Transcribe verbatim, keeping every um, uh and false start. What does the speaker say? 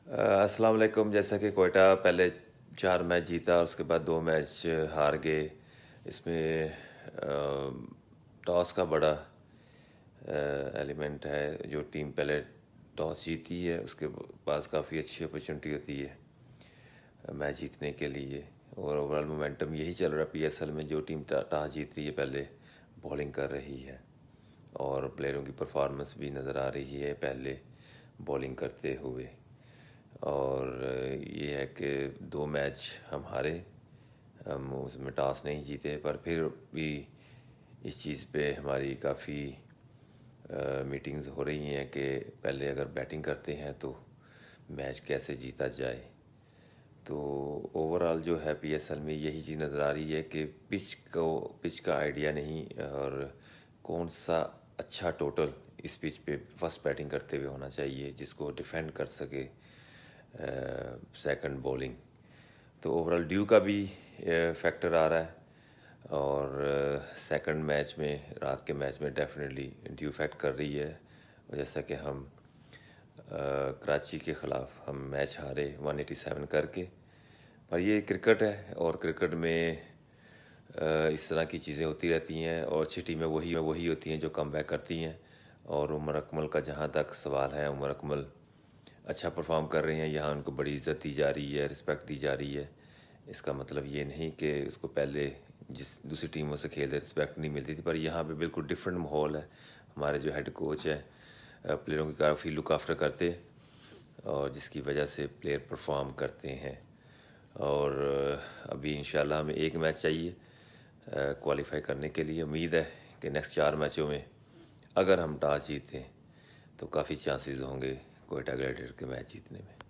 अस्सलाम वालेकुम। जैसा कि कोयटा पहले चार मैच जीता और उसके बाद दो मैच हार गए। इसमें टॉस का बड़ा एलिमेंट है। जो टीम पहले टॉस जीती है उसके पास काफ़ी अच्छी अपॉर्चुनिटी होती है मैच जीतने के लिए। और ओवरऑल मोमेंटम यही चल रहा है पीएसएल में। जो टीम टॉस जीत रही है पहले बॉलिंग कर रही है और प्लेयरों की परफॉर्मेंस भी नज़र आ रही है पहले बॉलिंग करते हुए। और ये है कि दो मैच हम हारे, हम उसमें टॉस नहीं जीते, पर फिर भी इस चीज़ पे हमारी काफ़ी मीटिंग्स हो रही हैं कि पहले अगर बैटिंग करते हैं तो मैच कैसे जीता जाए। तो ओवरऑल जो है पीएसएल में यही चीज़ नज़र आ रही है कि पिच को पिच का आइडिया नहीं और कौन सा अच्छा टोटल इस पिच पे फर्स्ट बैटिंग करते हुए होना चाहिए जिसको डिफेंड कर सके सेकंड बॉलिंग। तो ओवरऑल ड्यू का भी फैक्टर आ रहा है और सेकंड मैच में, रात के मैच में डेफिनेटली ड्यू फैक्ट कर रही है। और जैसा कि हम कराची के ख़िलाफ़ हम मैच हारे एक सौ सत्तासी करके, पर ये क्रिकेट है और क्रिकेट में इस तरह की चीज़ें होती रहती हैं और अच्छी टीमें वही वही होती हैं जो कम बैक करती हैं। और उमर अकमल का जहाँ तक सवाल है, उमर अकमल अच्छा परफॉर्म कर रहे हैं, यहाँ उनको बड़ी इज़्ज़त दी जा रही है, रिस्पेक्ट दी जा रही है। इसका मतलब ये नहीं कि उसको पहले जिस दूसरी टीमों से खेलते रिस्पेक्ट नहीं मिलती थी, पर यहाँ पे बिल्कुल डिफरेंट माहौल है। हमारे जो हेड कोच है प्लेयरों की काफ़ी लुक आफ्टर करते और जिसकी वजह से प्लेयर परफॉर्म करते हैं। और अभी इंशाल्लाह हमें एक मैच चाहिए क्वालिफाई करने के लिए। उम्मीद है कि नेक्स्ट चार मैचों में अगर हम टॉस जीतें तो काफ़ी चांसेस होंगे कोयटा ग्लैडिएटर के मैच जीतने में।